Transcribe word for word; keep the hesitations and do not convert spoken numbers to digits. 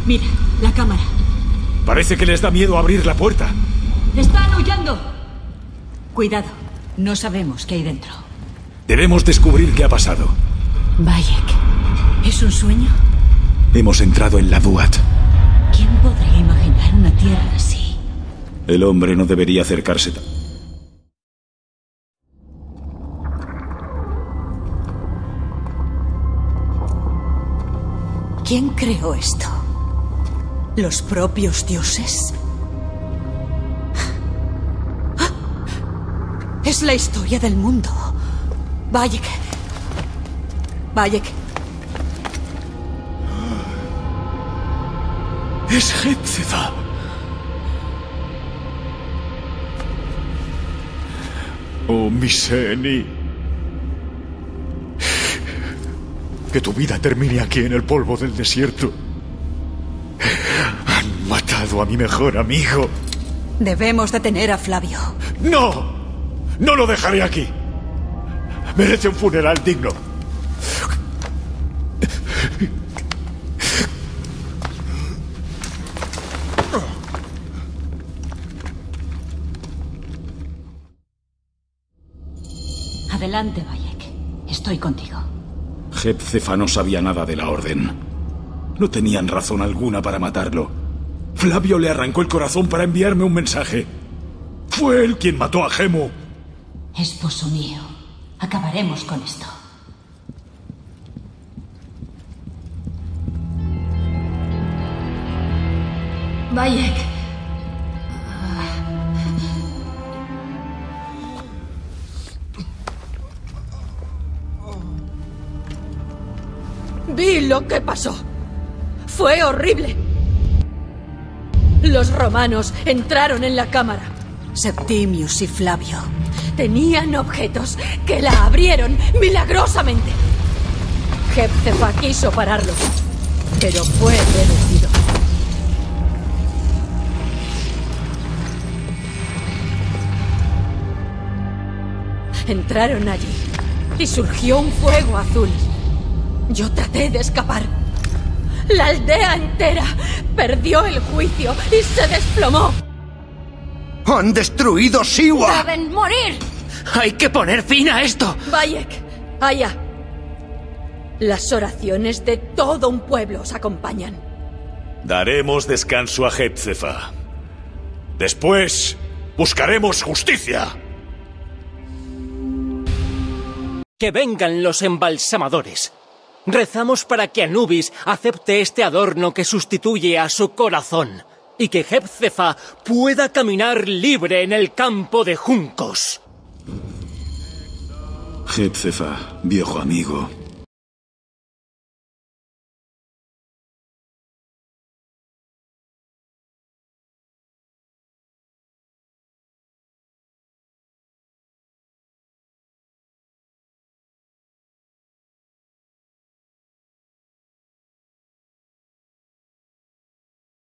Mira, la cámara. Parece que les da miedo abrir la puerta. ¡Están huyendo! Cuidado, no sabemos qué hay dentro. Debemos descubrir qué ha pasado. Bayek, ¿es un sueño? Hemos entrado en la Duat. ¿Quién podría imaginar una tierra así? El hombre no debería acercarse tan... ¿Quién creó esto? ¿Los propios dioses? Es la historia del mundo. Bayek. Bayek. Es Hepzefa. Oh, Mycene. Que tu vida termine aquí en el polvo del desierto. Han matado a mi mejor amigo. Debemos detener a Flavio. ¡No! ¡No lo dejaré aquí! Merece un funeral digno. Adelante, Bayek. Estoy contigo. Hepzefa no sabía nada de la orden. No tenían razón alguna para matarlo. Flavio le arrancó el corazón para enviarme un mensaje. Fue él quien mató a Gemo. Esposo mío, acabaremos con esto. Bayek. Vi lo que pasó. Fue horrible. Los romanos entraron en la cámara. Septimius y Flavio. Tenían objetos que la abrieron milagrosamente. Hepzefa quiso pararlo, pero fue reducido. Entraron allí y surgió un fuego azul. Yo traté de escapar. La aldea entera perdió el juicio y se desplomó. ¡Han destruido Siwa! ¡Deben morir! ¡Hay que poner fin a esto! Bayek, Aya. Las oraciones de todo un pueblo os acompañan. Daremos descanso a Hepzefa. Después, buscaremos justicia. Que vengan los embalsamadores. Rezamos para que Anubis acepte este adorno que sustituye a su corazón y que Hepzefa pueda caminar libre en el campo de juncos. Hepzefa, viejo amigo.